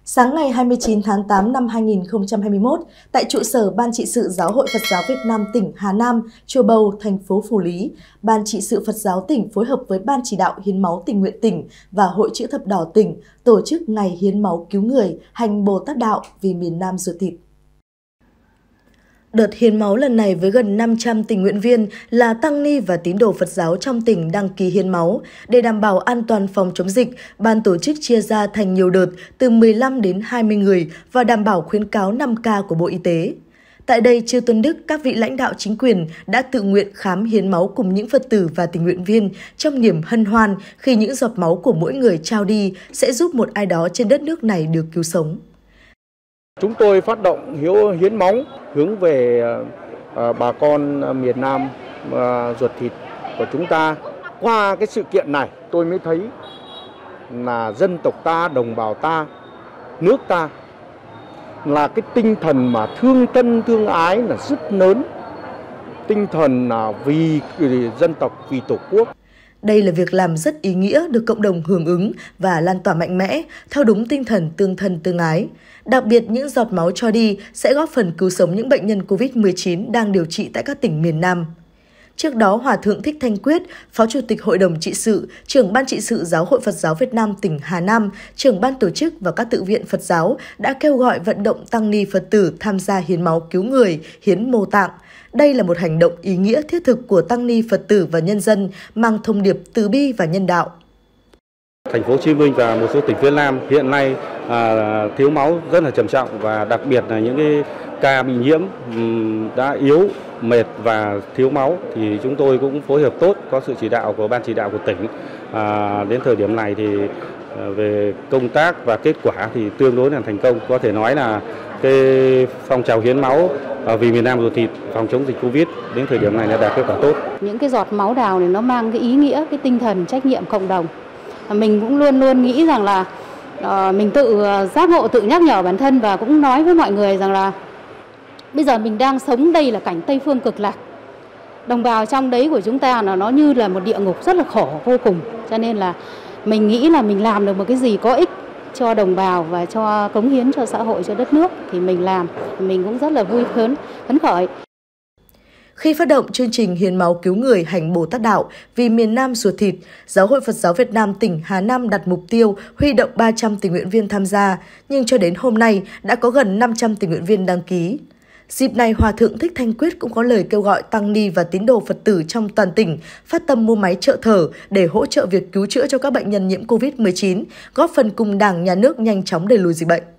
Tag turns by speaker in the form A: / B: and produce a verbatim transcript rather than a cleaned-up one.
A: Sáng ngày hai mươi chín tháng tám năm hai nghìn không trăm hai mươi mốt, tại trụ sở Ban Trị sự Giáo hội Phật giáo Việt Nam tỉnh Hà Nam, Chùa Bầu, thành phố Phù Lý, Ban Trị sự Phật giáo tỉnh phối hợp với Ban Chỉ đạo Hiến máu tình nguyện tỉnh và Hội Chữ thập đỏ tỉnh tổ chức Ngày Hiến máu cứu người, hành Bồ Tát đạo vì miền Nam ruột thịt. Đợt hiến máu lần này với gần năm trăm tình nguyện viên là tăng ni và tín đồ Phật giáo trong tỉnh đăng ký hiến máu. Để đảm bảo an toàn phòng chống dịch, ban tổ chức chia ra thành nhiều đợt từ mười lăm đến hai mươi người và đảm bảo khuyến cáo năm K của Bộ Y tế. Tại đây, Chư Tôn Đức, các vị lãnh đạo chính quyền đã tự nguyện khám hiến máu cùng những Phật tử và tình nguyện viên trong niềm hân hoan khi những giọt máu của mỗi người trao đi sẽ giúp một ai đó trên đất nước này được cứu sống.
B: Chúng tôi phát động hiếu hiến máu hướng về uh, bà con miền Nam uh, ruột thịt của chúng ta. Qua cái sự kiện này tôi mới thấy là dân tộc ta, đồng bào ta, nước ta là cái tinh thần mà thương thân thương ái là rất lớn. Tinh thần là vì dân tộc, vì Tổ quốc.
A: Đây là việc làm rất ý nghĩa được cộng đồng hưởng ứng và lan tỏa mạnh mẽ theo đúng tinh thần tương thân tương ái. Đặc biệt, những giọt máu cho đi sẽ góp phần cứu sống những bệnh nhân Covid mười chín đang điều trị tại các tỉnh miền Nam. Trước đó, Hòa Thượng Thích Thanh Quyết, Phó Chủ tịch Hội đồng Trị sự, Trưởng Ban Trị sự Giáo hội Phật giáo Việt Nam tỉnh Hà Nam, Trưởng Ban tổ chức và các tự viện Phật giáo đã kêu gọi vận động tăng ni Phật tử tham gia hiến máu cứu người, hiến mô tạng. Đây là một hành động ý nghĩa thiết thực của tăng ni Phật tử và nhân dân mang thông điệp từ bi và nhân đạo.
C: Thành phố Hồ Chí Minh và một số tỉnh phía Nam hiện nay à, thiếu máu rất là trầm trọng, và đặc biệt là những cái ca bị nhiễm đã yếu, mệt và thiếu máu thì chúng tôi cũng phối hợp tốt, có sự chỉ đạo của Ban chỉ đạo của tỉnh. À, đến thời điểm này thì à, về công tác và kết quả thì tương đối là thành công. Có thể nói là cái phong trào hiến máu vì miền Nam ruột thịt phòng chống dịch Covid đến thời điểm này đã đạt kết quả tốt.
D: Những cái giọt máu đào này nó mang cái ý nghĩa, cái tinh thần trách nhiệm cộng đồng. Mình cũng luôn luôn nghĩ rằng là uh, mình tự giác ngộ, tự nhắc nhở bản thân và cũng nói với mọi người rằng là bây giờ mình đang sống đây là cảnh Tây Phương cực lạc. Đồng bào trong đấy của chúng ta là nó như là một địa ngục rất là khổ vô cùng. Cho nên là mình nghĩ là mình làm được một cái gì có ích cho đồng bào và cho cống hiến cho xã hội, cho đất nước thì mình làm, mình cũng rất là vui phấn, phấn khởi.
A: Khi phát động chương trình hiến máu cứu người hành Bồ Tát đạo vì miền Nam ruột thịt, Giáo hội Phật giáo Việt Nam tỉnh Hà Nam đặt mục tiêu huy động ba trăm tình nguyện viên tham gia, nhưng cho đến hôm nay đã có gần năm trăm tình nguyện viên đăng ký. Dịp này, Hòa Thượng Thích Thanh Quyết cũng có lời kêu gọi tăng ni và tín đồ Phật tử trong toàn tỉnh phát tâm mua máy trợ thở để hỗ trợ việc cứu chữa cho các bệnh nhân nhiễm Covid mười chín, góp phần cùng Đảng, Nhà nước nhanh chóng đẩy lùi dịch bệnh.